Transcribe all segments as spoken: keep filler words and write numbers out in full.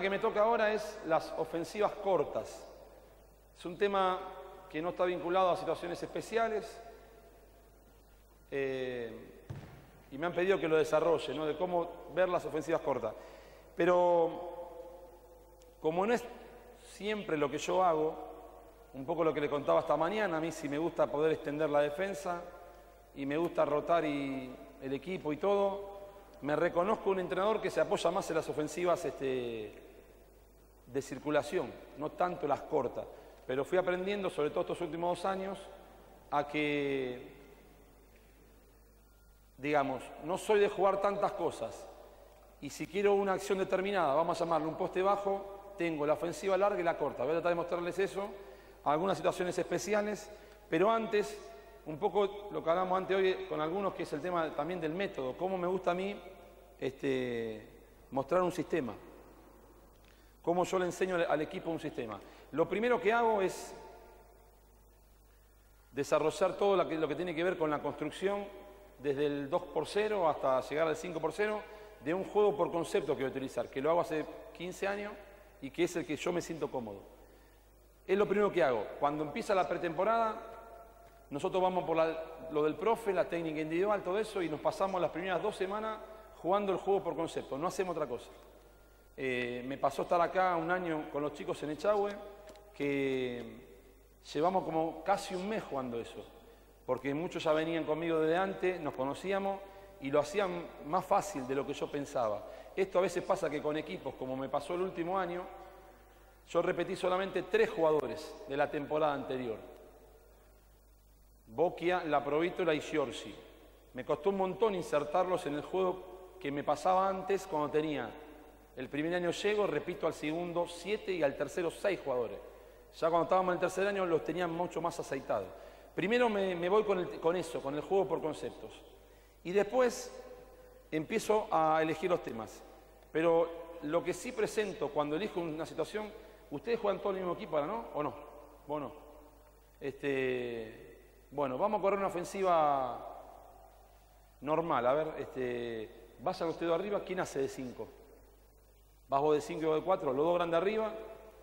que me toca ahora es las ofensivas cortas. Es un tema que no está vinculado a situaciones especiales eh, y me han pedido que lo desarrolle, ¿no? De cómo ver las ofensivas cortas. Pero como no es siempre lo que yo hago, un poco lo que le contaba esta mañana, a mí sí me gusta poder extender la defensa y me gusta rotar y el equipo y todo, me reconozco un entrenador que se apoya más en las ofensivas este, de circulación, no tanto las cortas. Pero fui aprendiendo, sobre todo estos últimos dos años, a que, digamos, no soy de jugar tantas cosas. Y si quiero una acción determinada, vamos a llamarle un poste bajo, tengo la ofensiva larga y la corta. Voy a tratar de mostrarles eso, algunas situaciones especiales, pero antes, un poco lo que hablamos antes hoy con algunos, que es el tema también del método. Cómo me gusta a mí este, mostrar un sistema. Cómo yo le enseño al equipo un sistema. Lo primero que hago es desarrollar todo lo que, lo que tiene que ver con la construcción, desde el dos por cero hasta llegar al cinco por cero, de un juego por concepto que voy a utilizar, que lo hago hace quince años y que es el que yo me siento cómodo. Es lo primero que hago. Cuando empieza la pretemporada, nosotros vamos por la, lo del profe, la técnica individual, todo eso, y nos pasamos las primeras dos semanas jugando el juego por concepto, no hacemos otra cosa. Eh, me pasó estar acá un año con los chicos en Echagüe, que llevamos como casi un mes jugando eso, porque muchos ya venían conmigo desde antes, nos conocíamos y lo hacían más fácil de lo que yo pensaba. Esto a veces pasa que con equipos, como me pasó el último año, yo repetí solamente tres jugadores de la temporada anterior. Bocchia, Laprovítola y Giorgi. Me costó un montón insertarlos en el juego que me pasaba antes cuando tenía el primer año llego, repito al segundo siete y al tercero seis jugadores. Ya cuando estábamos en el tercer año los tenía mucho más aceitados. Primero me, me voy con, el, con eso, con el juego por conceptos. Y después empiezo a elegir los temas. Pero lo que sí presento cuando elijo una situación, ustedes juegan todo el mismo equipo ahora, ¿no? ¿O no? Vos no. Este, bueno, vamos a correr una ofensiva normal. A ver, este, vayan ustedes arriba, ¿quién hace de cinco? Vas vos de cinco y vos de cuatro, los dos grandes arriba.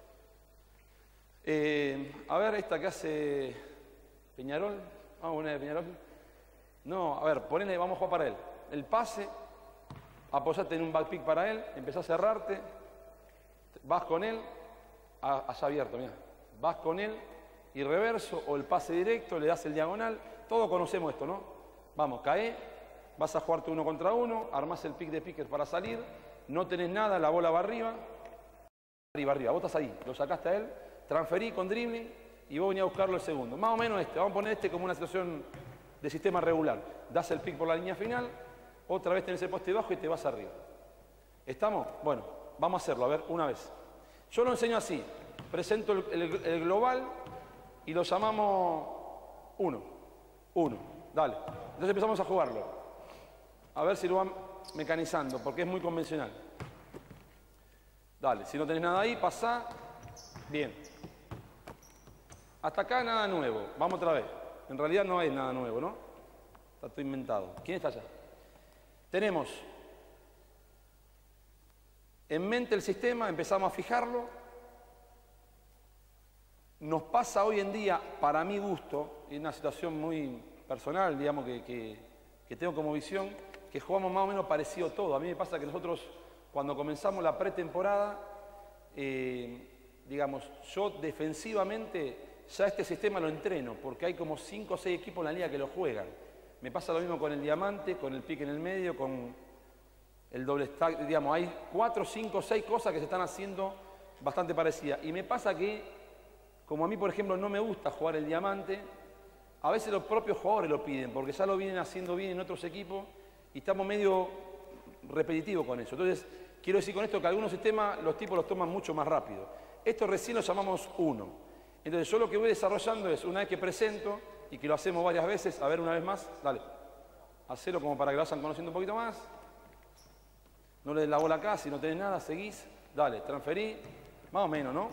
Eh, a ver, esta que hace Peñarol. Vamos a poner Peñarol. No, a ver, ponele, vamos a jugar para él. El pase, apoyate en un back pick para él, empezás a cerrarte, vas con él, a, allá abierto, mira. Vas con él y reverso, o el pase directo, le das el diagonal. Todos conocemos esto, ¿no? Vamos, cae, vas a jugarte uno contra uno, armás el pick de pickers para salir. No tenés nada, la bola va arriba, arriba, arriba, vos estás ahí, lo sacaste a él, transferí con dribbling y vos venís a buscarlo el segundo. Más o menos este, vamos a poner este como una situación de sistema regular. Das el pick por la línea final, otra vez tenés el poste bajo y te vas arriba. ¿Estamos? Bueno, vamos a hacerlo, a ver, una vez. Yo lo enseño así, presento el, el, el global y lo llamamos uno, uno, dale. Entonces empezamos a jugarlo. A ver si lo van mecanizando, porque es muy convencional. Dale, si no tenés nada ahí, pasá. Bien. Hasta acá nada nuevo. Vamos otra vez. En realidad no hay nada nuevo, ¿no? Está todo inventado. ¿Quién está allá? Tenemos en mente el sistema, empezamos a fijarlo. Nos pasa hoy en día, para mi gusto, en una situación muy personal, digamos, que, que, que tengo como visión, que jugamos más o menos parecido todo. A mí me pasa que nosotros, cuando comenzamos la pretemporada, eh, digamos, yo defensivamente ya este sistema lo entreno, porque hay como cinco o seis equipos en la liga que lo juegan. Me pasa lo mismo con el diamante, con el pique en el medio, con el doble stack, digamos, hay cuatro, cinco, seis cosas que se están haciendo bastante parecidas. Y me pasa que, como a mí, por ejemplo, no me gusta jugar el diamante, a veces los propios jugadores lo piden, porque ya lo vienen haciendo bien en otros equipos, y estamos medio repetitivos con eso. Entonces, quiero decir con esto que algunos sistemas los tipos los toman mucho más rápido. Esto recién lo llamamos uno. Entonces, yo lo que voy desarrollando es, una vez que presento, y que lo hacemos varias veces, a ver una vez más, dale. Hacelo como para que lo vayan conociendo un poquito más. No le des la bola acá, si no tenés nada, seguís. Dale, transferí. Más o menos, ¿no?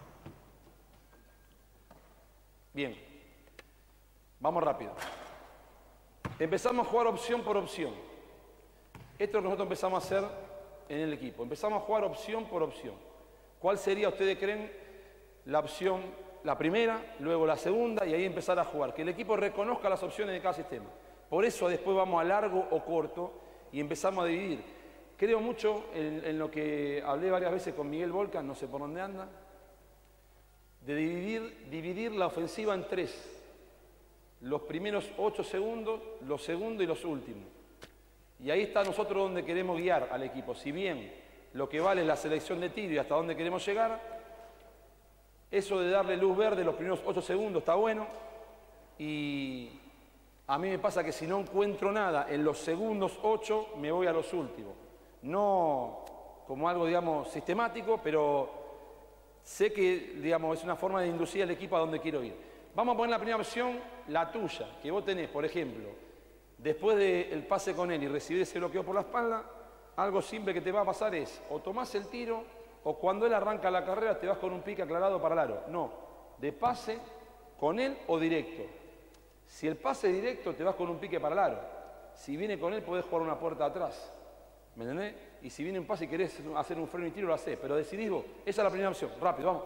Bien. Vamos rápido. Empezamos a jugar opción por opción. Esto es lo que nosotros empezamos a hacer en el equipo. Empezamos a jugar opción por opción. ¿Cuál sería, ustedes creen, la opción, la primera, luego la segunda y ahí empezar a jugar? Que el equipo reconozca las opciones de cada sistema. Por eso después vamos a largo o corto y empezamos a dividir. Creo mucho en, en lo que hablé varias veces con Miguel Volcan, no sé por dónde anda, de dividir, dividir la ofensiva en tres. Los primeros ocho segundos, los segundos y los últimos. Y ahí está nosotros donde queremos guiar al equipo. Si bien lo que vale es la selección de tiro y hasta dónde queremos llegar, eso de darle luz verde los primeros ocho segundos está bueno. Y a mí me pasa que si no encuentro nada en los segundos ocho, me voy a los últimos. No como algo, digamos, sistemático, pero sé que, digamos, es una forma de inducir al equipo a donde quiero ir. Vamos a poner la primera opción, la tuya, que vos tenés, por ejemplo, después del pase con él y recibir ese bloqueo por la espalda, algo simple que te va a pasar es, o tomás el tiro, o cuando él arranca la carrera te vas con un pique aclarado para el aro. No, de pase con él o directo. Si el pase es directo, te vas con un pique para el aro. Si viene con él, podés jugar una puerta atrás. ¿Me entendés? Y si viene un pase y querés hacer un freno y tiro, lo hacés. Pero decidís vos. Esa es la primera opción. Rápido, vamos.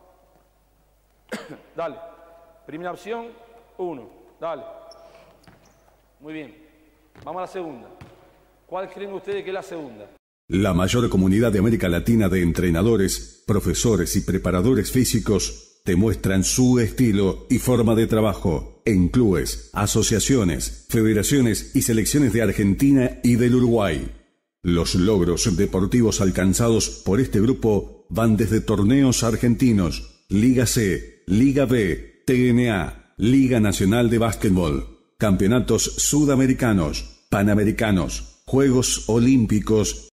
Dale. Primera opción, uno. Dale. Muy bien. Vamos a la segunda. ¿Cuál creen ustedes que es la segunda? La mayor comunidad de América Latina de entrenadores, profesores y preparadores físicos te muestran su estilo y forma de trabajo en clubes, asociaciones, federaciones y selecciones de Argentina y del Uruguay. Los logros deportivos alcanzados por este grupo van desde torneos argentinos, Liga C, Liga B, T N A, Liga Nacional de Básquetbol, campeonatos sudamericanos, panamericanos, Juegos Olímpicos